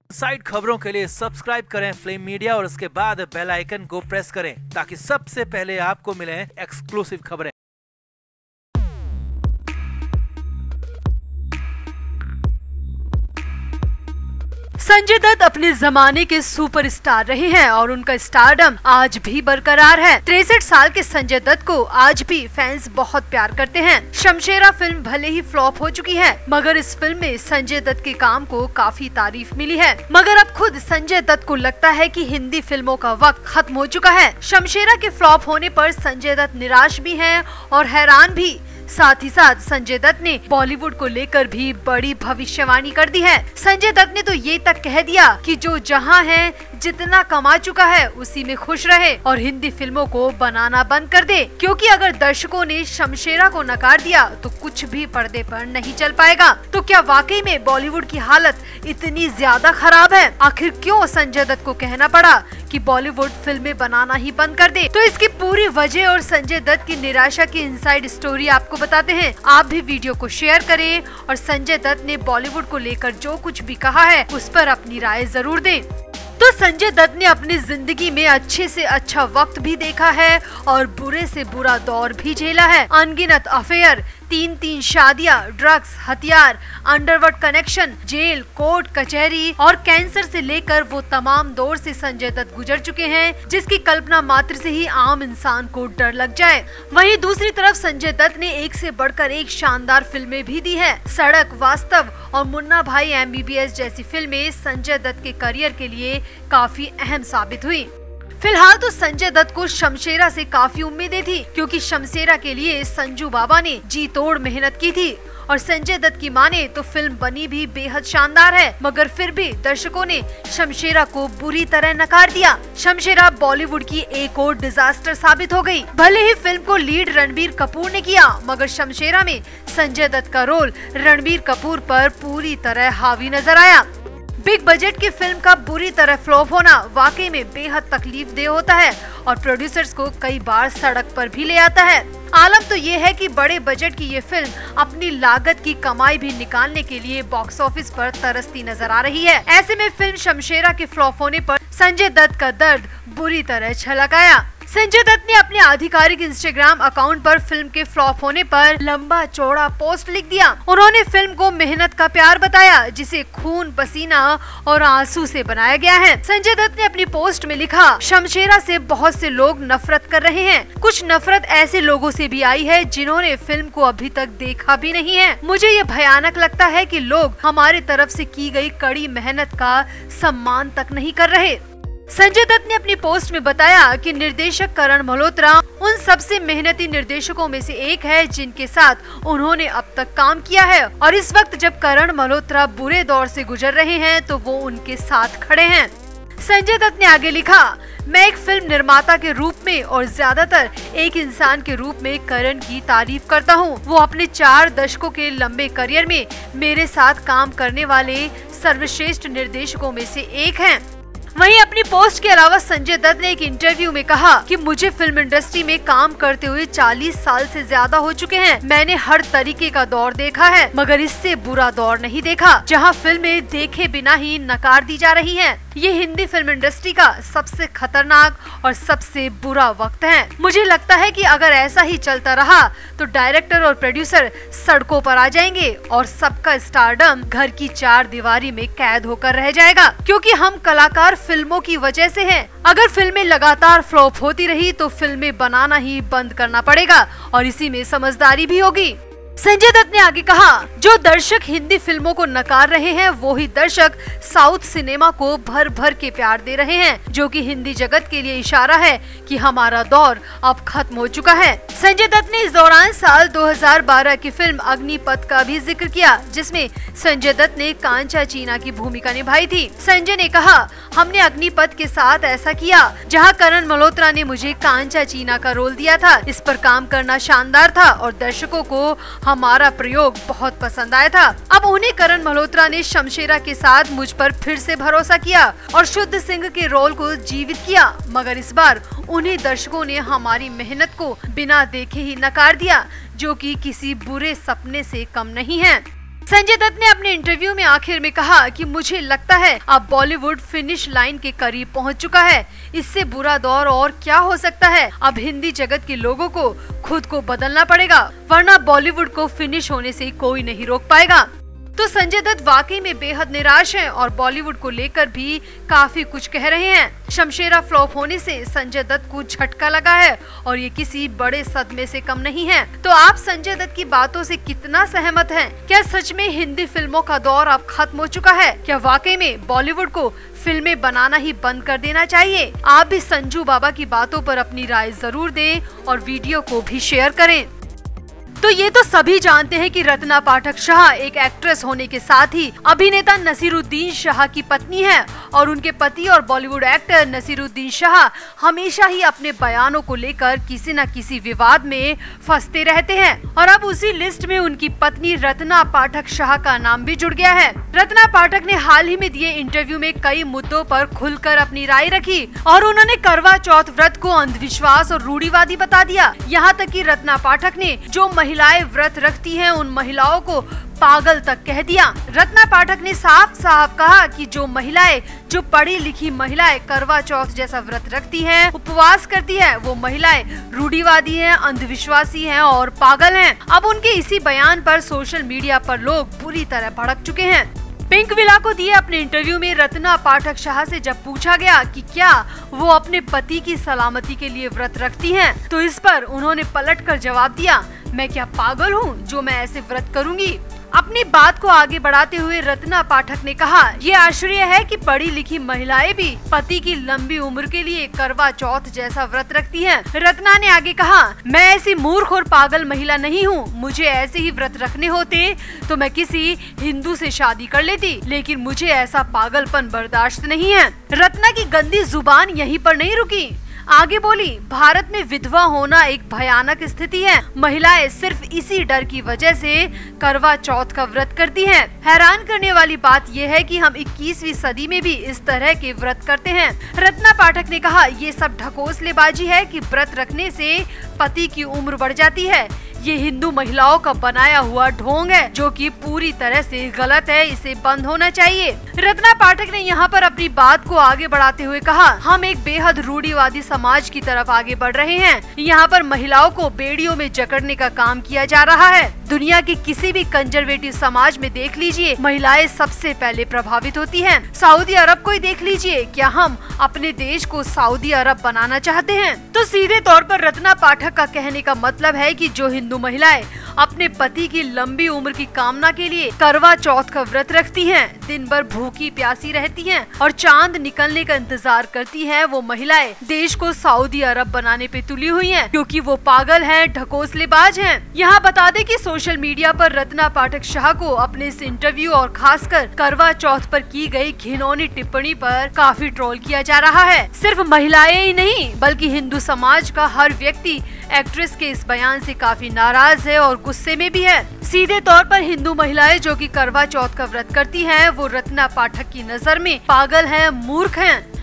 Side खबरों के लिए सब्सक्राइब करें फ्लेम मीडिया और उसके बाद बेल आइकन को प्रेस करें ताकि सबसे पहले आपको मिले एक्सक्लूसिव खबरें। संजय दत्त अपने जमाने के सुपरस्टार रहे हैं और उनका स्टारडम आज भी बरकरार है। 63 साल के संजय दत्त को आज भी फैंस बहुत प्यार करते हैं। शमशेरा फिल्म भले ही फ्लॉप हो चुकी है, मगर इस फिल्म में संजय दत्त के काम को काफी तारीफ मिली है। मगर अब खुद संजय दत्त को लगता है कि हिंदी फिल्मों का वक्त खत्म हो चुका है। शमशेरा के फ्लॉप होने पर संजय दत्त निराश भी हैं और हैरान भी। साथ ही साथ संजय दत्त ने बॉलीवुड को लेकर भी बड़ी भविष्यवाणी कर दी है। संजय दत्त ने तो ये तक कह दिया कि जो जहां है, जितना कमा चुका है उसी में खुश रहे और हिंदी फिल्मों को बनाना बंद कर दे, क्योंकि अगर दर्शकों ने शमशेरा को नकार दिया तो कुछ भी पर्दे पर नहीं चल पाएगा। तो क्या वाकई में बॉलीवुड की हालत इतनी ज्यादा खराब है? आखिर क्यों संजय दत्त को कहना पड़ा कि बॉलीवुड फिल्में बनाना ही बंद कर दे? तो इसकी पूरी वजह और संजय दत्त की निराशा की इनसाइड स्टोरी आपको बताते हैं। आप भी वीडियो को शेयर करें और संजय दत्त ने बॉलीवुड को लेकर जो कुछ भी कहा है उस पर अपनी राय जरूर दें। तो संजय दत्त ने अपनी जिंदगी में अच्छे से अच्छा वक्त भी देखा है और बुरे से बुरा दौर भी झेला है। अनगिनत अफेयर, 3 शादियां, ड्रग्स, हथियार, अंडरवर्ल्ड कनेक्शन, जेल, कोर्ट कचहरी और कैंसर से लेकर वो तमाम दौर से संजय दत्त गुजर चुके हैं जिसकी कल्पना मात्र से ही आम इंसान को डर लग जाए। वहीं दूसरी तरफ संजय दत्त ने एक से बढ़कर एक शानदार फिल्में भी दी है। सड़क, वास्तव और मुन्ना भाई MBBS जैसी फिल्में संजय दत्त के करियर के लिए काफी अहम साबित हुई। फिलहाल तो संजय दत्त को शमशेरा से काफी उम्मीदें थी, क्योंकि शमशेरा के लिए संजू बाबा ने जी तोड़ मेहनत की थी और संजय दत्त की माने तो फिल्म बनी भी बेहद शानदार है। मगर फिर भी दर्शकों ने शमशेरा को बुरी तरह नकार दिया। शमशेरा बॉलीवुड की एक और डिजास्टर साबित हो गई। भले ही फिल्म को लीड रणबीर कपूर ने किया, मगर शमशेरा में संजय दत्त का रोल रणबीर कपूर पर पूरी तरह हावी नजर आया। बिग बजट की फिल्म का बुरी तरह फ्लॉप होना वाकई में बेहद तकलीफ दे होता है और प्रोड्यूसर्स को कई बार सड़क पर भी ले आता है। आलम तो ये है कि बड़े बजट की ये फिल्म अपनी लागत की कमाई भी निकालने के लिए बॉक्स ऑफिस पर तरसती नजर आ रही है। ऐसे में फिल्म शमशेरा के फ्लॉप होने पर संजय दत्त का दर्द बुरी तरह छलक आया। संजय दत्त ने अपने आधिकारिक इंस्टाग्राम अकाउंट पर फिल्म के फ्लॉप होने पर लंबा चौड़ा पोस्ट लिख दिया। उन्होंने फिल्म को मेहनत का प्यार बताया, जिसे खून, पसीना और आंसू से बनाया गया है। संजय दत्त ने अपनी पोस्ट में लिखा, शमशेरा से बहुत से लोग नफरत कर रहे हैं। कुछ नफरत ऐसे लोगों से भी आई है जिन्होंने फिल्म को अभी तक देखा भी नहीं है। मुझे ये भयानक लगता है कि लोग हमारी तरफ से की गई कड़ी मेहनत का सम्मान तक नहीं कर रहे। संजय दत्त ने अपनी पोस्ट में बताया कि निर्देशक करण मल्होत्रा उन सबसे मेहनती निर्देशकों में से एक है जिनके साथ उन्होंने अब तक काम किया है और इस वक्त जब करण मल्होत्रा बुरे दौर से गुजर रहे हैं तो वो उनके साथ खड़े हैं। संजय दत्त ने आगे लिखा, मैं एक फिल्म निर्माता के रूप में और ज्यादातर एक इंसान के रूप में करण की तारीफ करता हूँ। वो अपने 4 दशकों के लंबे करियर में मेरे साथ काम करने वाले सर्वश्रेष्ठ निर्देशकों में से एक हैं। वहीं अपनी पोस्ट के अलावा संजय दत्त ने एक इंटरव्यू में कहा कि मुझे फिल्म इंडस्ट्री में काम करते हुए 40 साल से ज्यादा हो चुके हैं। मैंने हर तरीके का दौर देखा है, मगर इससे बुरा दौर नहीं देखा जहां फिल्में देखे बिना ही नकार दी जा रही हैं। ये हिंदी फिल्म इंडस्ट्री का सबसे खतरनाक और सबसे बुरा वक्त है। मुझे लगता है कि अगर ऐसा ही चलता रहा तो डायरेक्टर और प्रोड्यूसर सड़कों पर आ जाएंगे और सबका स्टारडम घर की 4 दीवारी में कैद होकर रह जाएगा, क्योंकि हम कलाकार फिल्मों की वजह से हैं। अगर फिल्में लगातार फ्लॉप होती रही तो फिल्में बनाना ही बंद करना पड़ेगा और इसी में समझदारी भी होगी। संजय दत्त ने आगे कहा, जो दर्शक हिंदी फिल्मों को नकार रहे हैं वो ही दर्शक साउथ सिनेमा को भर भर के प्यार दे रहे हैं, जो कि हिंदी जगत के लिए इशारा है कि हमारा दौर अब खत्म हो चुका है। संजय दत्त ने इस दौरान साल 2012 की फिल्म अग्निपथ का भी जिक्र किया, जिसमें संजय दत्त ने कांचा चीना की भूमिका निभाई थी। संजय ने कहा, हमने अग्निपथ के साथ ऐसा किया जहां करण मल्होत्रा ने मुझे कांचा चीना का रोल दिया था। इस पर काम करना शानदार था और दर्शकों को हमारा प्रयोग बहुत पसंद आया था। अब उन्हें करण मल्होत्रा ने शमशेरा के साथ मुझ पर फिर से भरोसा किया और शुद्ध सिंह के रोल को जीवित किया, मगर इस बार उन्हीं दर्शकों ने हमारी मेहनत को बिना देखे ही नकार दिया, जो कि किसी बुरे सपने से कम नहीं है। संजय दत्त ने अपने इंटरव्यू में आखिर में कहा कि मुझे लगता है अब बॉलीवुड फिनिश लाइन के करीब पहुंच चुका है। इससे बुरा दौर और क्या हो सकता है। अब हिंदी जगत के लोगों को खुद को बदलना पड़ेगा, वरना बॉलीवुड को फिनिश होने से कोई नहीं रोक पाएगा। तो संजय दत्त वाकई में बेहद निराश हैं और बॉलीवुड को लेकर भी काफी कुछ कह रहे हैं। शमशेरा फ्लॉप होने से संजय दत्त को झटका लगा है और ये किसी बड़े सदमे से कम नहीं है। तो आप संजय दत्त की बातों से कितना सहमत हैं? क्या सच में हिंदी फिल्मों का दौर अब खत्म हो चुका है? क्या वाकई में बॉलीवुड को फिल्में बनाना ही बंद कर देना चाहिए? आप भी संजू बाबा की बातों पर अपनी राय जरूर दें और वीडियो को भी शेयर करें। तो ये तो सभी जानते हैं कि रत्ना पाठक शाह एक एक्ट्रेस होने के साथ ही अभिनेता नसीरुद्दीन शाह की पत्नी है और उनके पति और बॉलीवुड एक्टर नसीरुद्दीन शाह हमेशा ही अपने बयानों को लेकर किसी न किसी विवाद में फंसते रहते हैं और अब उसी लिस्ट में उनकी पत्नी रत्ना पाठक शाह का नाम भी जुड़ गया है। रत्ना पाठक ने हाल ही में दिए इंटरव्यू में कई मुद्दों पर खुलकर अपनी राय रखी और उन्होंने करवा चौथ व्रत को अंधविश्वास और रूढ़िवादी बता दिया। यहाँ तक कि रत्ना पाठक ने जो महिलाएं व्रत रखती हैं उन महिलाओं को पागल तक कह दिया। रत्ना पाठक ने साफ साफ कहा कि जो पढ़ी लिखी महिलाएं करवा चौथ जैसा व्रत रखती हैं, उपवास करती है, वो महिलाएं रूढ़िवादी हैं, अंधविश्वासी हैं और पागल हैं। अब उनके इसी बयान पर सोशल मीडिया पर लोग बुरी तरह भड़क चुके हैं। पिंक विला को दिए अपने इंटरव्यू में रत्ना पाठक शाह से जब पूछा गया कि क्या वो अपने पति की सलामती के लिए व्रत रखती हैं, तो इस पर उन्होंने पलटकर जवाब दिया, मैं क्या पागल हूँ जो मैं ऐसे व्रत करूँगी। अपनी बात को आगे बढ़ाते हुए रत्ना पाठक ने कहा, ये आश्चर्य है कि पढ़ी लिखी महिलाएं भी पति की लंबी उम्र के लिए करवा चौथ जैसा व्रत रखती हैं। रत्ना ने आगे कहा, मैं ऐसी मूर्ख और पागल महिला नहीं हूँ। मुझे ऐसे ही व्रत रखने होते तो मैं किसी हिंदू से शादी कर लेती, लेकिन मुझे ऐसा पागलपन बर्दाश्त नहीं है। रत्ना की गंदी जुबान यहीं पर नहीं रुकी, आगे बोली, भारत में विधवा होना एक भयानक स्थिति है। महिलाएं सिर्फ इसी डर की वजह से करवा चौथ का व्रत करती हैं। हैरान करने वाली बात यह है कि हम 21वीं सदी में भी इस तरह के व्रत करते हैं। रत्ना पाठक ने कहा, ये सब ढकोसलेबाजी है कि व्रत रखने से पति की उम्र बढ़ जाती है। ये हिंदू महिलाओं का बनाया हुआ ढोंग है जो कि पूरी तरह से गलत है, इसे बंद होना चाहिए। रत्ना पाठक ने यहाँ पर अपनी बात को आगे बढ़ाते हुए कहा, हम एक बेहद रूढ़िवादी समाज की तरफ आगे बढ़ रहे हैं। यहाँ पर महिलाओं को बेड़ियों में जकड़ने का काम किया जा रहा है। दुनिया के किसी भी कंजर्वेटिव समाज में देख लीजिए, महिलाएं सबसे पहले प्रभावित होती हैं। सऊदी अरब को ही देख लीजिए, क्या हम अपने देश को सऊदी अरब बनाना चाहते हैं? तो सीधे तौर पर रत्ना पाठक का कहने का मतलब है कि जो हिंदू महिलाएं अपने पति की लंबी उम्र की कामना के लिए करवा चौथ का व्रत रखती हैं, दिन भर भूखी प्यासी रहती हैं और चांद निकलने का इंतजार करती हैं, वो महिलाएं देश को सऊदी अरब बनाने पे तुली हुई हैं, क्योंकि वो पागल हैं, ढकोसलेबाज हैं। यहाँ बता दें कि सोशल मीडिया पर रत्ना पाठक शाह को अपने इस इंटरव्यू और खासकर करवा चौथ पर की गई घिनौनी टिप्पणी पर काफी ट्रोल किया जा रहा है। सिर्फ महिलाएं ही नहीं बल्कि हिंदू समाज का हर व्यक्ति एक्ट्रेस के इस बयान से काफी नाराज है और गुस्से में भी है। सीधे तौर पर हिंदू महिलाएं जो कि करवा चौथ का व्रत करती हैं, वो रत्ना पाठक की नजर में पागल हैं, मूर्ख हैं।